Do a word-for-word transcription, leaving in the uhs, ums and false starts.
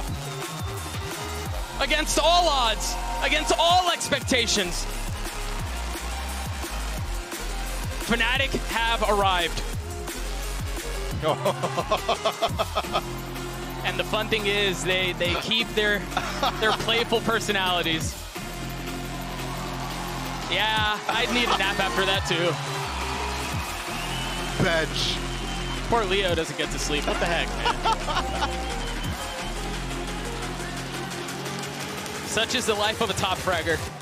Against all odds, against all expectations, Fnatic have arrived. And the fun thing is, they, they keep their, their playful personalities. Yeah, I'd need a nap after that too. Bench. Poor Leo doesn't get to sleep. What the heck, man? Such is the life of a top fragger.